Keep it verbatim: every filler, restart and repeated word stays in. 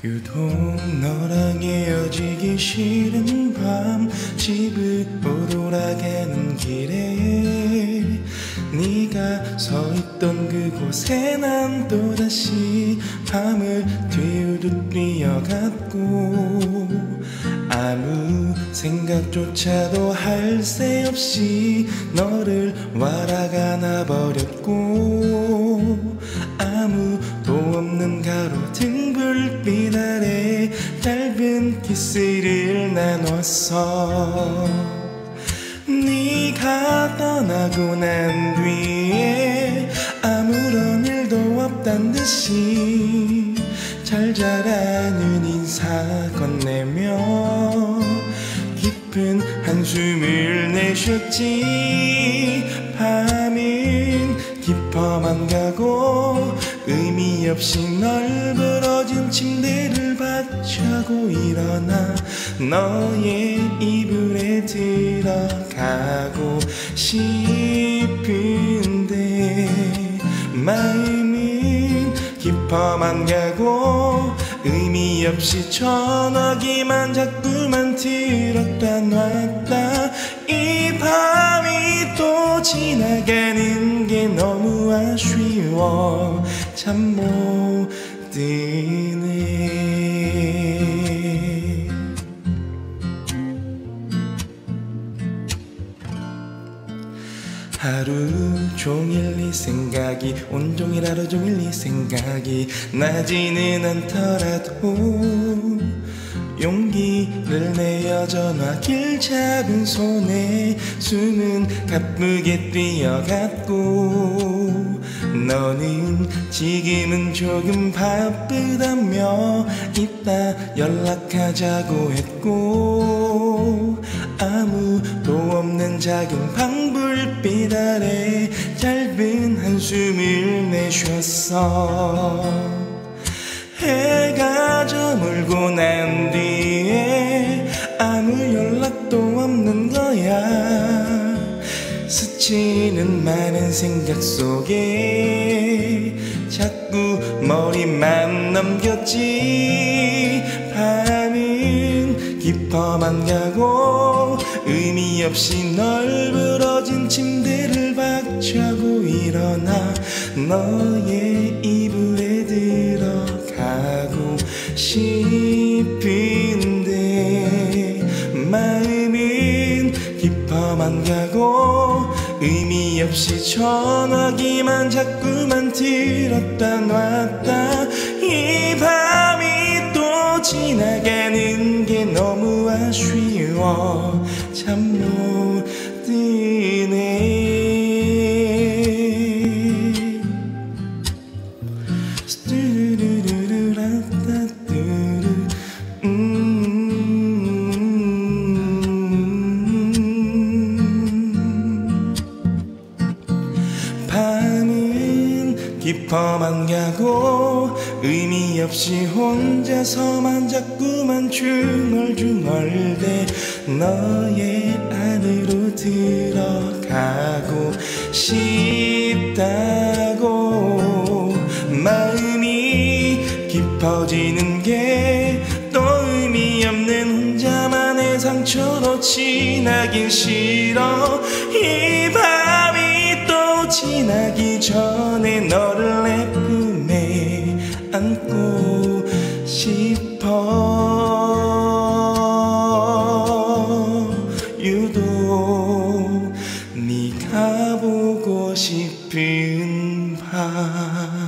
유독 너랑 헤어지기 싫은 밤 집으로 돌아가는 길에 네가 서 있던 그곳에 난 또다시 밤을 뒤우듯 뛰어갔고 아무 생각조차도 할 새 없이 너를 와라가 나버렸고 아무도 없는 가로등 불빛 아래 짧은 키스를 나눴어. 네가 떠나고 난 뒤에 아무런 일도 없단 듯이 잘 자라는 인사 건네며 깊은 한숨을 내쉬었지. 밤은 깊어만 가고 의미 없이 널브러진 침대를 박차고 일어나 너의 이불에 들어가고 싶은데 마음은 깊어만 가고 의미 없이 전화기만 자꾸만 들었다 놨다. 이 밤이 또 지나가는 게 너무 아쉬워 잠 못 드네. 하루 종일 네 생각이 온종일 하루 종일 네 생각이 나지는 않더라도 용기를 내어 전화길 잡은 손에 숨은 가쁘게 뛰어갔고 너는 지금은 조금 바쁘다며 이따 연락하자고 했고 아무도 없는 작은 방 불빛 아래 짧은 한숨을 내쉬었어. 해가 저물고 난 뒤에 아무 연락도 없는 거야. 스치는 많은 생각 속에 자꾸 머리만 넘겼지. 밤은 깊어만 가고 의미 없이 널브러진 침대를 박차고 일어나 너의 이불에 들어가고 싶은데 마음은 깊어만 가고 의미 없이 전화기만 자꾸만 들었다 놨다. 이 밤이 또 지나가는 게 너무 아쉬워 잠 못 드네. 밤은 깊어만 가고 의미 없이 혼자서만 자꾸만 중얼중얼대 너의 안으로 들어가고 싶다고. 마음이 깊어지는 게 또 의미 없는 혼자만의 상처로 지나긴 싫어. 이 밤이 또 지나기 전에 너를 내 품에 안고 싶어. 유독 네가 보고 싶은 밤